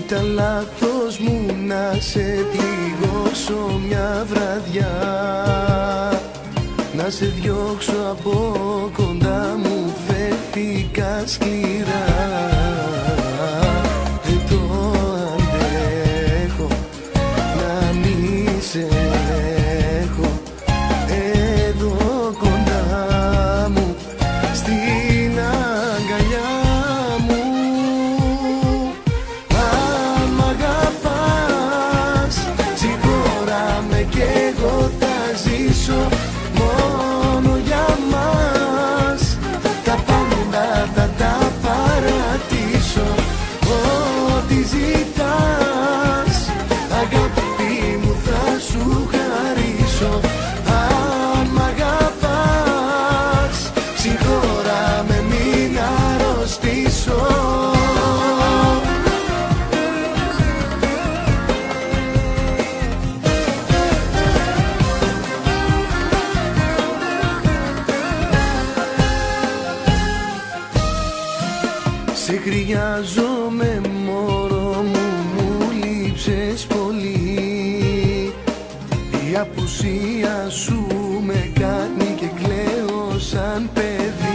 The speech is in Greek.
Ήταν λάθος μου να σε πληγώσω μια βραδιά, να σε διώξω από κοντά μου, φέρθηκα σκληρά. Δεν το αντέχω να μη σε έχω εδώ κοντά μου, στην αγκαλιά μου. Αν μ' αγαπάς, συγχώραμε κι εγώ θα ζήσω μόνο για μας. Τα πάντα θα τα παρατήσω, ό,τι ζητάς αγάπη μου θα σου χαρίσω. Αν μ' αγαπάς, συγχώραμε μην αρρωστήσω. Σε χρειάζομαι μωρό μου, μου λείψες πολύ. Η απουσία σου με κάνει και κλαίω σαν παιδί.